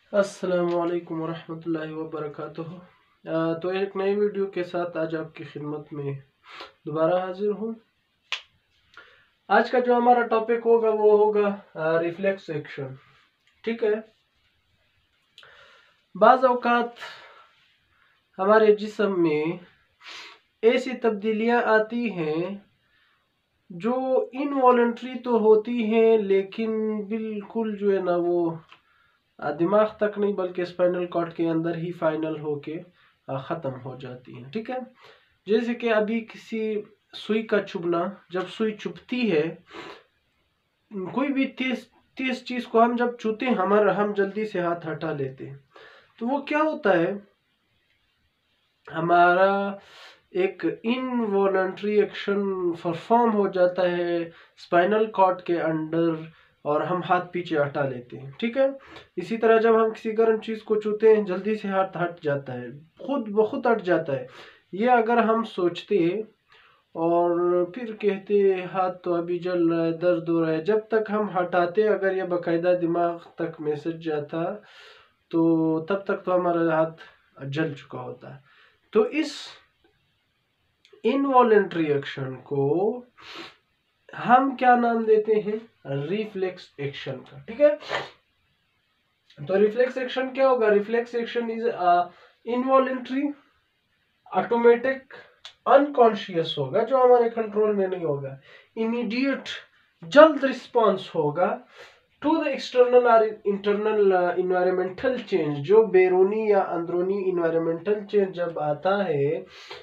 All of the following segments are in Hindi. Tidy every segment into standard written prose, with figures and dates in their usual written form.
अस्सलामुअलैकुम वरहमतुल्लाहि वबरकातुहू। तो एक नई वीडियो के साथ आज आपकी खिदमत में दोबारा हाजिर हूँ। आज का जो हमारा टॉपिक होगा वो होगा रिफ्लेक्स एक्शन। ठीक है, बाज़ औक़ात हमारे जिस्म में ऐसी तब्दीलियाँ आती हैं जो इनवॉलंटरी तो होती हैं, लेकिन बिल्कुल जो है ना वो दिमाग तक नहीं बल्कि स्पाइनल कॉर्ड के अंदर ही फाइनल होके ख़त्म हो जाती हैं। ठीक है, जैसे कि अभी किसी सुई का चुभना, जब सुई चुभती है, कोई भी तेज तेज चीज़ को हम जब छूते हैं हम जल्दी से हाथ हटा लेते हैं, तो वो क्या होता है, हमारा एक इनवॉलंटरी एक्शन परफॉर्म हो जाता है स्पाइनल कॉर्ड के अंडर और हम हाथ पीछे हटा लेते हैं। ठीक है, इसी तरह जब हम किसी गर्म चीज़ को छूते हैं जल्दी से हाथ हट जाता है, खुद ब खुद हट जाता है। ये अगर हम सोचते और फिर कहते हाथ तो अभी जल रहा है, दर्द हो रहा है, जब तक हम हटाते अगर ये बाकायदा दिमाग तक मैसेज जाता तो तब तक तो हमारा हाथ जल चुका होता है। तो इस इनवॉलेंट्री एक्शन को हम क्या नाम देते हैं? रिफ्लेक्स एक्शन का। ठीक है, तो रिफ्लेक्स एक्शन क्या होगा? Reflex action is involuntary, automatic, unconscious होगा, जो हमारे कंट्रोल में नहीं होगा। इमीडिएट, जल्द रिस्पॉन्स होगा टू द एक्सटर्नल और इंटरनल इन्वायरमेंटल चेंज। जो बैरूनी या अंदरूनी इन्वायरमेंटल चेंज जब आता है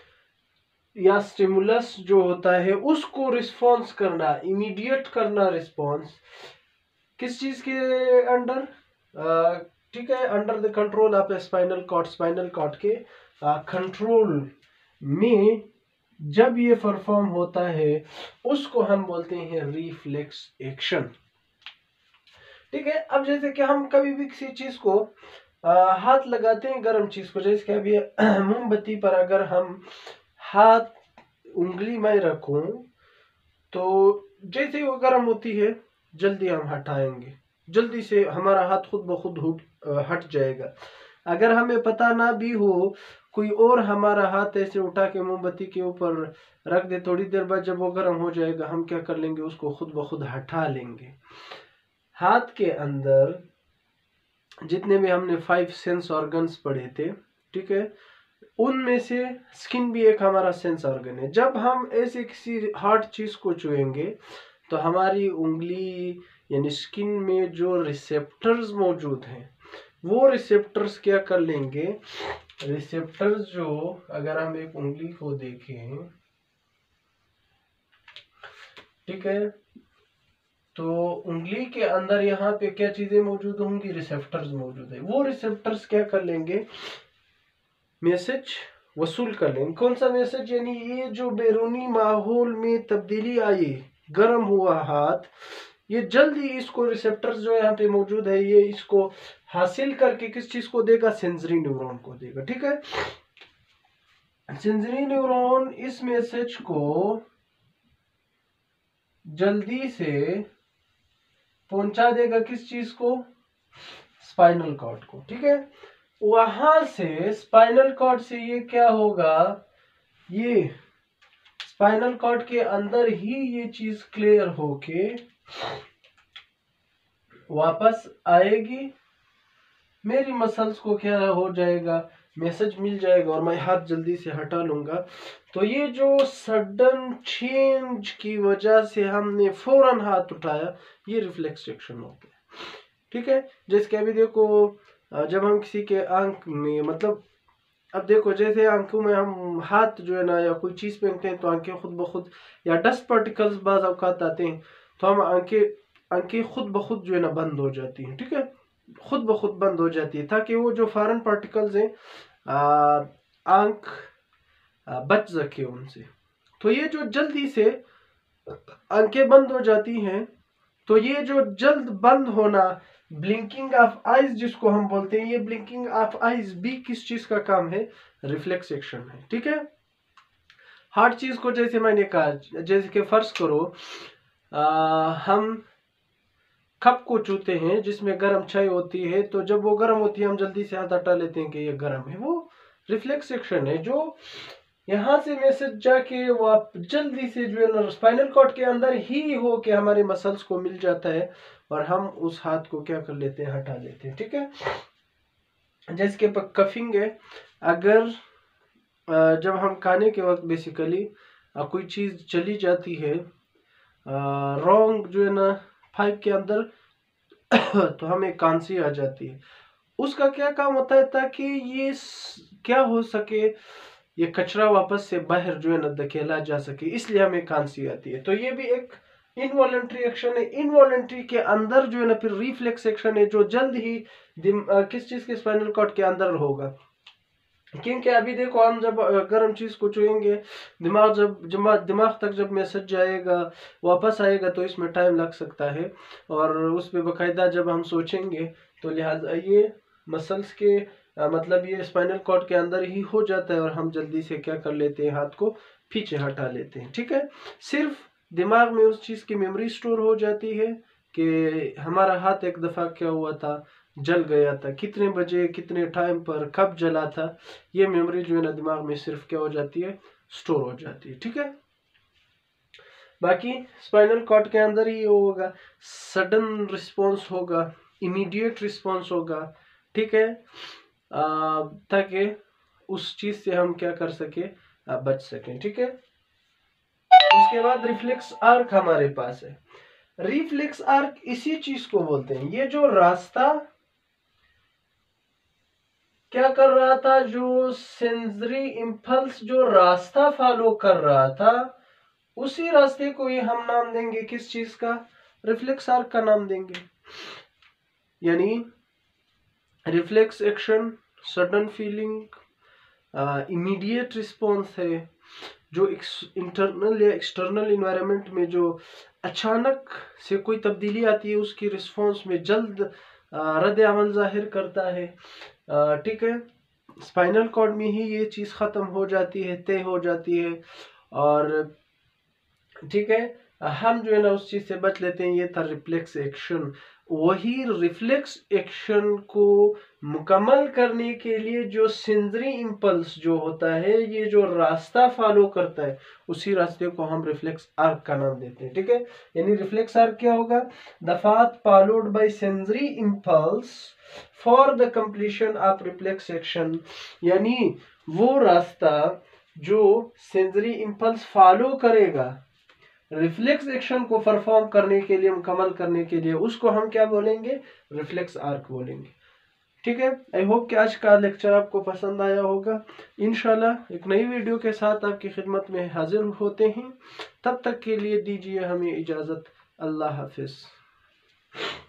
या स्टिमुलस जो होता है उसको रिस्पॉन्स करना, इमीडिएट करना रिस्पॉन्स, किस चीज के अंडर? ठीक है, under the control of spinal cord. Spinal cord के कंट्रोल में जब ये परफॉर्म होता है उसको हम बोलते हैं रिफ्लेक्स एक्शन। ठीक है, अब जैसे कि हम कभी भी किसी चीज को हाथ लगाते हैं, गर्म चीज को, जैसे कि अभी मोमबत्ती पर अगर हम हाथ उंगली में रखूं तो जैसे ही वो गर्म होती है जल्दी हम हटाएंगे, जल्दी से हमारा हाथ खुद ब खुद हट जाएगा। अगर हमें पता ना भी हो, कोई और हमारा हाथ ऐसे उठा के मोमबत्ती के ऊपर रख दे, थोड़ी देर बाद जब वो गर्म हो जाएगा हम क्या कर लेंगे, उसको खुद ब खुद हटा लेंगे। हाथ के अंदर जितने भी हमने 5 सेंस ऑर्गन्स पढ़े थे, ठीक है, उनमें से स्किन भी एक हमारा सेंस ऑर्गन है। जब हम ऐसे किसी हार्ड चीज को छुएंगे तो हमारी उंगली यानी स्किन में जो रिसेप्टर्स मौजूद हैं वो रिसेप्टर्स क्या कर लेंगे, रिसेप्टर्स जो, अगर हम एक उंगली को देखें, ठीक है, तो उंगली के अंदर यहाँ पे क्या चीजें मौजूद होंगी? रिसेप्टर्स मौजूद है। वो रिसेप्टर्स क्या कर लेंगे, मैसेज वसूल कर लेंगे। कौन सा मैसेज? यानी ये जो बैरूनी माहौल में तब्दीली आई, गर्म हुआ हाथ, ये जल्दी इसको रिसेप्टर्स जो यहाँ पे मौजूद है ये इसको हासिल करके किस चीज को देगा? सेंसरी न्यूरॉन को देगा। ठीक है, सेंसरी न्यूरॉन इस मैसेज को जल्दी से पहुंचा देगा, किस चीज को? स्पाइनल कॉर्ड को। ठीक है, वहां से स्पाइनल कॉर्ड से ये क्या होगा, ये स्पाइनल कॉर्ड के अंदर ही ये चीज क्लियर होके वापस आएगी, मेरी मसल्स को क्या हो जाएगा, मैसेज मिल जाएगा और मैं हाथ जल्दी से हटा लूंगा। तो ये जो सडन चेंज की वजह से हमने फौरन हाथ उठाया, ये रिफ्लेक्स एक्शन होता है। ठीक है, जैसे कि अभी देखो, जब हम किसी के आंख में, मतलब अब देखो, जैसे आंखों में हम हाथ जो है ना या कोई चीज पहनते हैं तो आंखें खुद ब खुद, या डस्ट पार्टिकल्स बाज औकात आते हैं तो हम आंखें खुद ब खुद जो है ना बंद हो जाती हैं। ठीक है, खुद ब खुद बंद हो जाती है ताकि वो जो फॉरेन पार्टिकल्स हैं आंख बच सके उनसे। तो ये जो जल्दी से आंखें बंद हो जाती हैं, तो ये जो जल्द बंद होना, ब्लिंकिंग ऑफ आईज जिसको हम बोलते हैं, ये ब्लिंकिंग ऑफ आईज भी किस चीज का काम है? रिफ्लेक्स एक्शन है। ठीक है, हार्ड चीज को जैसे मैंने कहा, जैसे कि फर्ज करो हम कप को छूते हैं जिसमें गर्म चाय होती है, तो जब वो गर्म होती है हम जल्दी से हाथ हटा लेते हैं कि ये गर्म है, वो रिफ्लेक्स एक्शन है। जो यहाँ से मैसेज जाके वो आप जल्दी से जो है ना स्पाइनल कॉर्ड के अंदर ही हो के हमारे मसल्स को मिल जाता है और हम उस हाथ को क्या कर लेते हैं, हटा लेते हैं। ठीक है, जैसे कि कफिंग है, अगर जब हम खाने के वक्त बेसिकली कोई चीज चली जाती है रॉन्ग जो है ना पाइप के अंदर तो हमें कांसी आ जाती है। उसका क्या काम होता है, ताकि ये क्या हो सके, ये कचरा वापस से बाहर जो है ना धकेला जा सके, इसलिए हमें खांसी आती है। तो ये भी एक इनवॉलेंट्री एक्शन है। इनवॉलेंट्री के अंदर जो है ना फिर रिफ्लेक्स एक्शन है, जो जल्द ही किस चीज के स्पाइनल कॉर्ड के अंदर होगा। क्योंकि अभी देखो हम जब गर्म चीज को छुएंगे, दिमाग तक जब मैसेज जाएगा वापस आएगा तो इसमें टाइम लग सकता है, और उसमें बकायदा जब हम सोचेंगे तो लिहाजा ये मसल्स के मतलब ये स्पाइनल कॉर्ड के अंदर ही हो जाता है और हम जल्दी से क्या कर लेते हैं, हाथ को पीछे हटा लेते हैं। ठीक है, सिर्फ दिमाग में उस चीज की मेमोरी स्टोर हो जाती है कि हमारा हाथ एक दफा क्या हुआ था, जल गया था, कितने बजे कितने टाइम पर कब जला था, ये मेमोरी जो है ना दिमाग में सिर्फ क्या हो जाती है, स्टोर हो जाती है। ठीक है, बाकी स्पाइनल कॉर्ड के अंदर ही होगा, सडन रिस्पॉन्स होगा, इमीडिएट रिस्पॉन्स होगा। ठीक है, ताकि उस चीज से हम क्या कर सके, बच सकें। ठीक है, उसके बाद रिफ्लेक्स आर्क हमारे पास है। रिफ्लेक्स आर्क इसी चीज को बोलते हैं, ये जो रास्ता क्या कर रहा था, जो सेंसरी इंपल्स जो रास्ता फॉलो कर रहा था, उसी रास्ते को ही हम नाम देंगे किस चीज का, रिफ्लेक्स आर्क का नाम देंगे। यानी reflex action sudden feeling, immediate response है, जो इंटरनल या एक्सटर्नल इन्वायरमेंट में जो अचानक से कोई तब्दीली आती है उसकी रिस्पॉन्स में जल्द रद्द अमल जाहिर करता है। ठीक है, स्पाइनल कॉर्ड में ही ये चीज खत्म हो जाती है, तय हो जाती है, और ठीक है हम जो है ना उस चीज से बच लेते हैं। ये था रिफ्लेक्स एक्शन। वही रिफ्लेक्स एक्शन को मुकम्मल करने के लिए जो सेंसरी इंपल्स जो होता है, ये जो रास्ता फॉलो करता है, उसी रास्ते को हम रिफ्लेक्स आर्क का नाम देते हैं। ठीक है, यानी रिफ्लेक्स आर्क क्या होगा, the path followed by sensory impulse for the completion of reflex action. यानी वो रास्ता जो सेंसरी इंपल्स फॉलो करेगा रिफ्लेक्स एक्शन को परफॉर्म करने के लिए, मुकम्मल करने के लिए, उसको हम क्या बोलेंगे, रिफ्लेक्स आर्क बोलेंगे। ठीक है, आई होप कि आज का लेक्चर आपको पसंद आया होगा। इंशाल्लाह एक नई वीडियो के साथ आपकी खिदमत में हाजिर होते हैं। तब तक के लिए दीजिए हमें इजाजत। अल्लाह हाफिज।